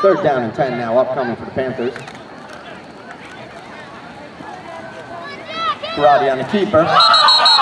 Third down and 10 now upcoming for the Panthers. Karate on the keeper.